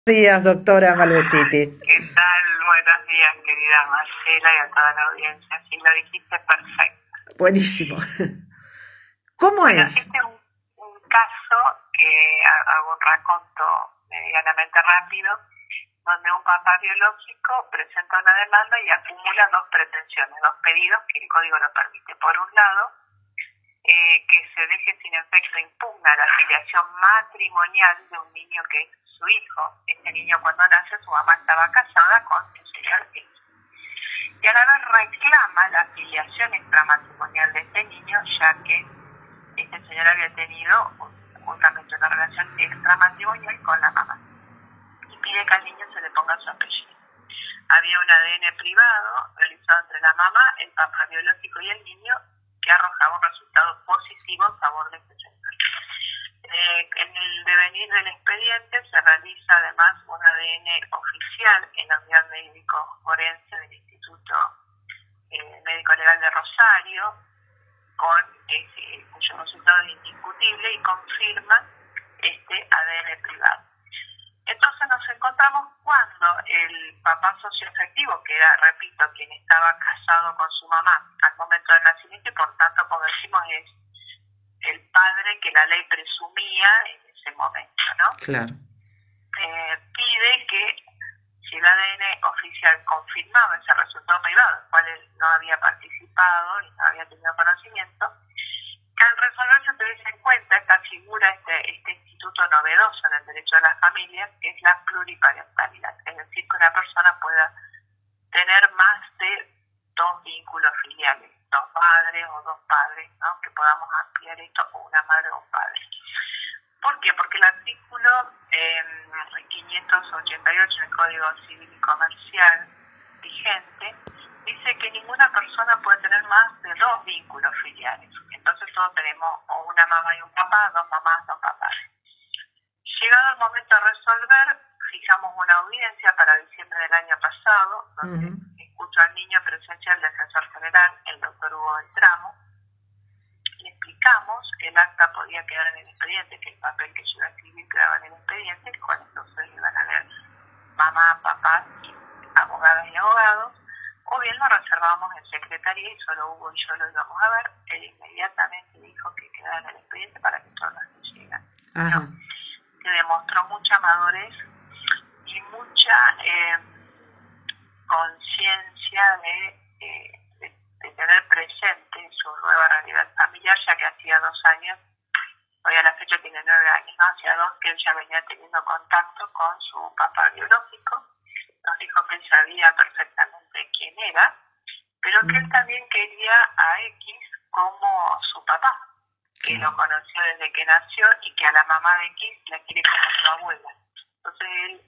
Días, doctora Malvestiti. ¿Qué tal? Buenos días, querida Marcela, y a toda la audiencia. Sí, lo dijiste perfecto. Buenísimo. ¿Cómo Bueno, es? este es un caso que hago un raconto medianamente rápido, donde un papá biológico presenta una demanda y acumula dos pretensiones, dos pedidos que el código lo permite. Por un lado, que se deje sin efecto impugna la afiliación matrimonial de un niño que es su hijo. Este niño, cuando nace, su mamá estaba casada con el señor X. Y a la vez reclama la afiliación extramatrimonial de este niño, ya que este señor había tenido justamente una relación extramatrimonial con la mamá. Y pide que al niño se le ponga su apellido. Había un ADN privado realizado entre la mamá, el papá biológico y el niño, que arrojaba un resultado positivo a favor de este señor. En el devenir del expediente se realiza además un ADN oficial en la unidad médico forense del Instituto Médico Legal de Rosario, cuyo resultado es indiscutible y confirma este ADN privado. Entonces nos encontramos cuando el papá socioafectivo, que era, repito, quien estaba casado con su mamá al momento del nacimiento y por tanto, como decimos, es el padre que la ley presumía en ese momento, ¿no? Claro. Pide que, si el ADN oficial confirmaba ese resultado privado, del cual él no había participado y no había tenido conocimiento, que al resolver se tuviese en cuenta esta figura, este instituto novedoso en el derecho de la familia, que es la pluriparentalidad, es decir, que una persona pueda tener más de dos vínculos filiales, dos madres o dos padres, ¿no? Que podamos ampliar esto, o una madre o un padre. ¿Por qué? Porque el artículo 588 del Código Civil y Comercial vigente dice que ninguna persona puede tener más de dos vínculos filiales. Entonces todos tenemos o una mamá y un papá, dos mamás, dos papás. Llegado el momento de resolver, fijamos una audiencia para diciembre del año pasado, donde escucho al niño en presencia del defensor general, el doctor Hugo Beltramo. Le explicamos que el acta podía quedar en el expediente, que el papel que yo iba a escribir quedaba en el expediente, con entonces iban a leer mamá, papá, y abogadas y abogados, o bien lo reservábamos en secretaría y solo Hugo y yo lo íbamos a ver. Él inmediatamente dijo que quedara en el expediente para que todos nos llegan. ¿No? Que demostró mucha madurez y mucha conciencia de tener presente su nueva realidad familiar, ya que hacía 2 años, hoy a la fecha tiene 9 años, ¿no? Hacía 2 que él ya venía teniendo contacto con su papá biológico. Nos dijo que él sabía perfectamente quién era, pero que él también quería a X como su papá, que lo conoció desde que nació y que a la mamá de X la quiere como su abuela. Entonces él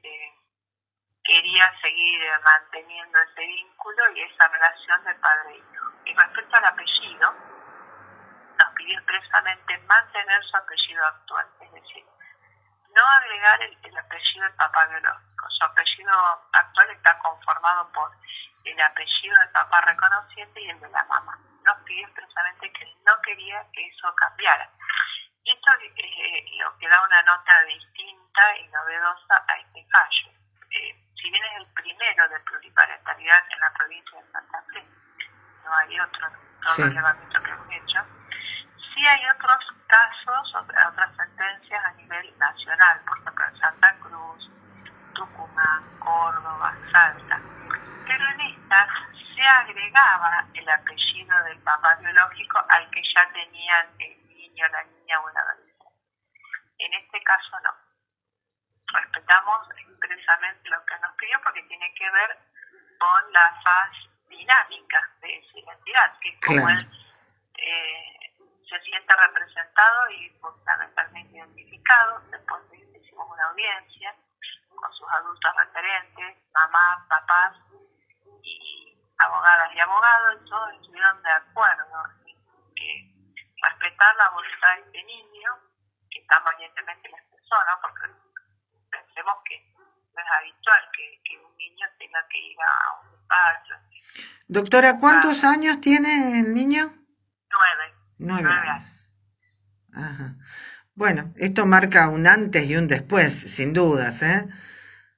quería seguir manteniendo ese vínculo y esa relación de padre e hijo. Y respecto al apellido, nos pidió expresamente mantener su apellido actual, es decir, no agregar el apellido del papá biológico. Su apellido actual está conformado por el apellido del papá reconociente y el de la mamá. Nos pidió expresamente que él no quería que eso cambiara. Y esto es lo que da una nota distinta y novedosa a este fallo. Si bien es el primero de pluriparentalidad en la provincia de Santa Fe, no hay otro, todo el levantamiento que hemos hecho, sí hay otros casos, otras sentencias a nivel nacional, por ejemplo en Santa Cruz, Tucumán, Córdoba, Salta, pero en estas se agregaba el apellido del papá biológico al que ya tenían el niño, la niña o el adolescente. En este caso no. Respetamos expresamente lo que nos pidió porque tiene que ver con la faz dinámica de esa identidad, que es como él se siente representado y fundamentalmente identificado. Después hicimos una audiencia con sus adultos referentes, mamás, papás y abogadas y abogados, y todos estuvieron de acuerdo en que respetar la voluntad de este niño, que tan valientemente la expresó, ¿no? Porque pensemos que no es habitual que un niño tenga que ir a un despacho. Doctora, ¿cuántos años tiene el niño? 9. 9 años. Ajá. Bueno, esto marca un antes y un después, sin dudas, ¿eh?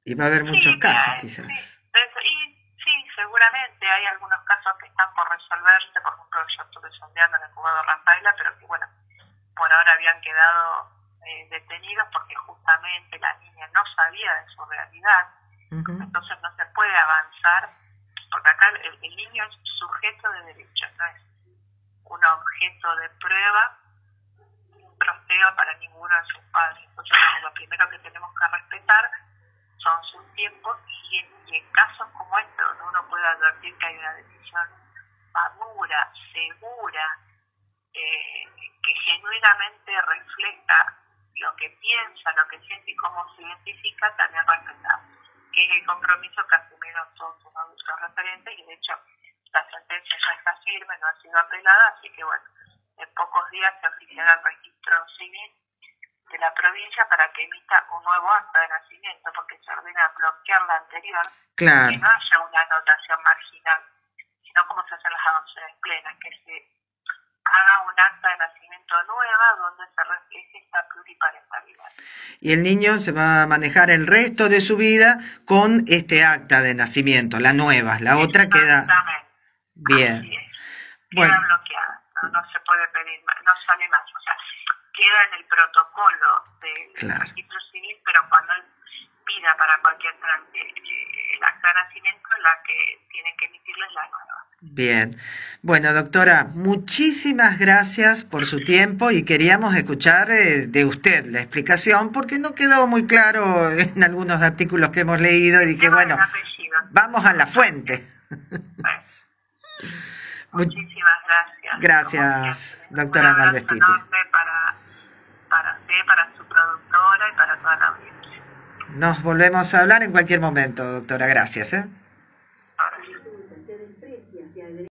Y va a haber muchos Sí, casos, mira, quizás. y sí, seguramente hay algunos casos que están por resolverse. Por ejemplo, yo estuve sondeando en el juzgado Rafaela, pero que bueno, por ahora habían quedado detenidos porque justamente la niña no sabía de su realidad. Entonces no se puede avanzar, porque acá el niño es sujeto de derecho, no es un objeto de prueba, un trofeo para ninguno de sus padres. Entonces lo primero que tenemos que respetar son sus tiempos, y en casos como este, donde uno puede advertir que hay una decisión madura, segura, que genuinamente refleja lo que piensa, lo que siente y cómo se identifica, también respetar, que es el compromiso que asumieron todos sus adultos referentes. Y de hecho la sentencia ya está firme, no ha sido apelada, así que bueno, en pocos días se oficiará el registro civil de la provincia para que emita un nuevo acta de nacimiento, porque se ordena bloquear la anterior, Claro. que no haya una anotación marginal, sino como se hacen las adopciones plenas, que se haga un acta de nacimiento nueva donde se refleje esta pluriparentalidad. Y el niño se va a manejar el resto de su vida con este acta de nacimiento, la nueva, la otra queda... Bien. Así es. Queda Bueno. bloqueada, no se puede pedir más, no sale más, o sea, queda en el protocolo del registro civil, pero cuando él pida para cualquier trámite el acta de nacimiento, la que tienen que emitirle es la nueva. Bien. Bueno, doctora, muchísimas gracias por su tiempo y queríamos escuchar de usted la explicación porque no quedó muy claro en algunos artículos que hemos leído y dije, bueno, vamos a la fuente. Muchísimas gracias. Gracias, doctora Malvestiti. Un abrazo enorme para usted, para su productora y para toda la audiencia. Nos volvemos a hablar en cualquier momento, doctora. Gracias.